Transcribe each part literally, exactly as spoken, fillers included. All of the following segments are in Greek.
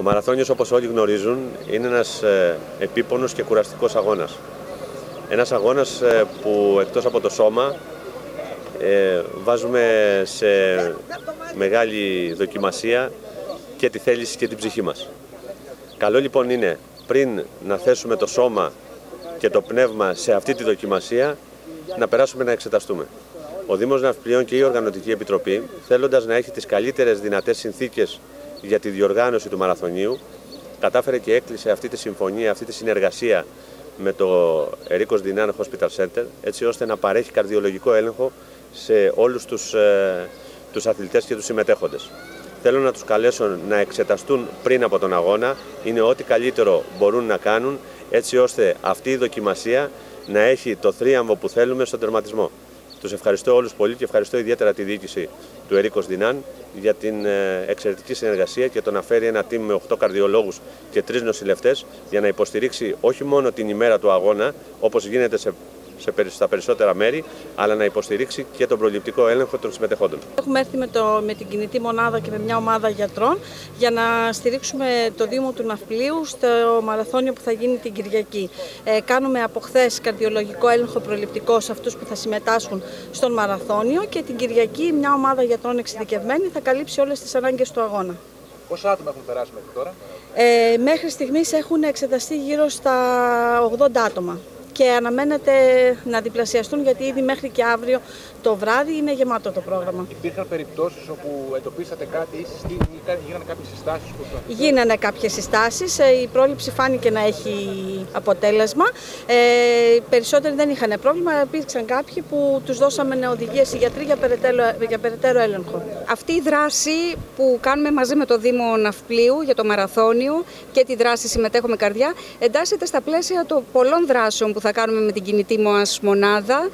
Ο μαραθώνιος, όπως όλοι γνωρίζουν, είναι ένας επίπονος και κουραστικός αγώνας. Ένας αγώνας που εκτός από το σώμα βάζουμε σε μεγάλη δοκιμασία και τη θέληση και την ψυχή μας. Καλό λοιπόν είναι πριν να θέσουμε το σώμα και το πνεύμα σε αυτή τη δοκιμασία να περάσουμε να εξεταστούμε. Ο Δήμος Ναυπλιών και η Οργανωτική Επιτροπή, θέλοντας να έχει τις καλύτερες δυνατές συνθήκες για τη διοργάνωση του μαραθωνίου, κατάφερε και έκλεισε αυτή τη συμφωνία, αυτή τη συνεργασία με το Ερίκος Δινάν Hospital Center, έτσι ώστε να παρέχει καρδιολογικό έλεγχο σε όλους τους, ε, τους αθλητές και τους συμμετέχοντες. Θέλω να τους καλέσω να εξεταστούν πριν από τον αγώνα, είναι ό,τι καλύτερο μπορούν να κάνουν, έτσι ώστε αυτή η δοκιμασία να έχει το θρίαμβο που θέλουμε στον τερματισμό. Τους ευχαριστώ όλους πολύ και ευχαριστώ ιδιαίτερα τη διοίκηση του Ερίκος Δινάν για την εξαιρετική συνεργασία και το να φέρει ένα team με οκτώ καρδιολόγους και τρεις νοσηλευτές για να υποστηρίξει όχι μόνο την ημέρα του αγώνα, όπως γίνεται σε στα περισσότερα μέρη, αλλά να υποστηρίξει και τον προληπτικό έλεγχο των συμμετεχόντων. Έχουμε έρθει με, το, με την κινητή μονάδα και με μια ομάδα γιατρών για να στηρίξουμε το Δήμο του Ναυπλίου στο μαραθώνιο που θα γίνει την Κυριακή. Ε, κάνουμε από χθες καρδιολογικό έλεγχο προληπτικό σε αυτούς που θα συμμετάσχουν στον μαραθώνιο και την Κυριακή μια ομάδα γιατρών εξειδικευμένη θα καλύψει όλες τις ανάγκες του αγώνα. Πόσα άτομα έχουν περάσει μέχρι τώρα? Ε, μέχρι στιγμής έχουν εξεταστεί γύρω στα ογδόντα άτομα. Και αναμένεται να διπλασιαστούν γιατί ήδη μέχρι και αύριο το βράδυ είναι γεμάτο το πρόγραμμα. Υπήρχαν περιπτώσεις όπου εντοπίσατε κάτι ή γίνανε κάποιες συστάσεις? Γίνανε κάποιες συστάσεις, η πρόληψη φάνηκε να έχει αποτέλεσμα. Ε, περισσότεροι δεν είχαν πρόβλημα, υπήρξαν κάποιοι που τους δώσαμε οδηγίες οι γιατροί για περαιτέρω, για περαιτέρω έλεγχο. Αυτή η δράση που κάνουμε μαζί με το Δήμο Ναυπλίου για το μαραθώνιο και τη δράση Συμμετέχω Καρδιά εντάσσεται στα πλαίσια των πολλών δράσεων που θα κάνουμε με την κινητή μας μονάδα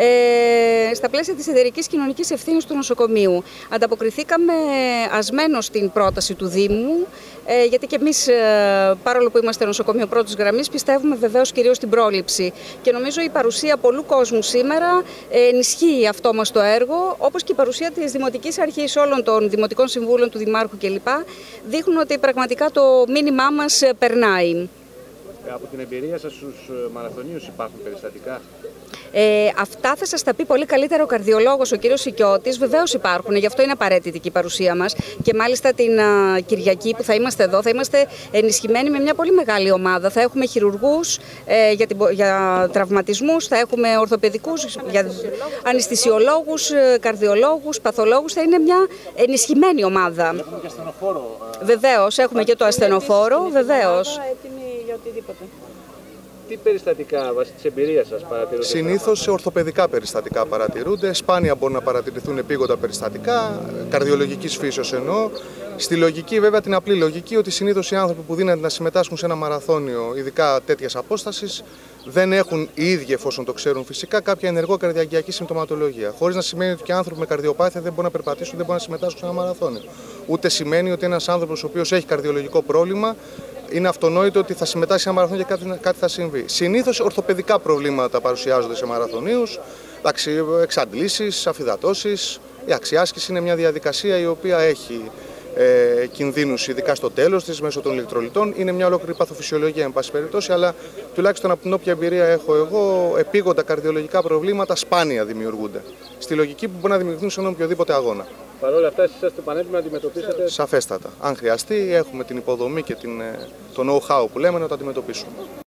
ε, στα πλαίσια της εταιρικής κοινωνικής ευθύνης του νοσοκομείου. Ανταποκριθήκαμε ασμένως στην πρόταση του Δήμου, ε, γιατί και εμείς, ε, παρόλο που είμαστε νοσοκομείο πρώτης γραμμής, πιστεύουμε βεβαίως κυρίως στην πρόληψη. Και νομίζω η παρουσία πολλού κόσμου σήμερα ε, ενισχύει αυτό μας το έργο, όπως και η παρουσία της Δημοτικής Αρχής, όλων των Δημοτικών Συμβούλων, του Δημάρχου κλπ. Δείχνουν ότι πραγματικά το μήνυμά μας περνάει. Από την εμπειρία σας στους μαραθωνίους υπάρχουν περιστατικά? Ε, αυτά θα σας τα πει πολύ καλύτερα ο καρδιολόγος, ο κύριος Σικιώτης. Βεβαίως υπάρχουν, γι' αυτό είναι απαραίτητη και η παρουσία μας. Και μάλιστα την α, Κυριακή που θα είμαστε εδώ, θα είμαστε ενισχυμένοι με μια πολύ μεγάλη ομάδα. Θα έχουμε χειρουργούς ε, για, την, για τραυματισμούς, θα έχουμε ορθοπαιδικούς, για αναισθησιολόγους, καρδιολόγους, παθολόγους. Θα είναι μια ενισχυμένη ομάδα. Έχουμε και ασθενοφόρο. Βεβαίως, έχουμε και το ασθενοφόρο, βεβαίως. Τι περιστατικά βάσει της εμπειρίας σας παρατηρούνται? Συνήθως ορθοπαιδικά περιστατικά παρατηρούνται, σπάνια μπορούν να παρατηρηθούν επίγοντα περιστατικά, καρδιολογικής φύσεως εννοώ. Στη λογική, βέβαια, την απλή λογική, ότι συνήθως οι άνθρωποι που δίνονται να συμμετάσχουν σε ένα μαραθώνιο, ειδικά τέτοιας απόστασης, δεν έχουν οι ίδιοι, εφόσον το ξέρουν φυσικά, κάποια ενεργό καρδιαγγειακή συμπτωματολογία. Χωρίς να σημαίνει ότι και άνθρωποι με καρδιοπάθεια δεν μπορούν να περπατήσουν, δεν μπορούν να συμμετάσχουν σε ένα μαραθώνιο. Ούτε σημαίνει ότι ένας άνθρωπος ο οποίος έχει καρδιολογικό πρόβλημα είναι αυτονόητο ότι θα συμμετάσχει σε ένα μαραθώνιο και κάτι, κάτι θα συμβεί. Συνήθως ορθοπαιδικά προβλήματα παρουσιάζονται σε μαραθωνίους, εξαντλήσεις, αφυδατώσεις. Η αξιάσκηση είναι μια διαδικασία η οποία έχει ε, κινδύνους, ειδικά στο τέλος της, μέσω των ηλεκτρολιτών. Είναι μια ολόκληρη παθοφυσιολογία, εν πάση περιπτώσει, αλλά τουλάχιστον από την όποια εμπειρία έχω εγώ, επίγοντα καρδιολογικά προβλήματα σπάνια δημιουργούνται. Στη λογική που μπορεί να δημιουργηθούν σε έναν οποιοδήποτε αγώνα. Παρ' όλα αυτά, εσείς είστε πανέτοιμοι να αντιμετωπίσετε? Σαφέστατα. Αν χρειαστεί, έχουμε την υποδομή και την, το know-how που λέμε να το αντιμετωπίσουμε.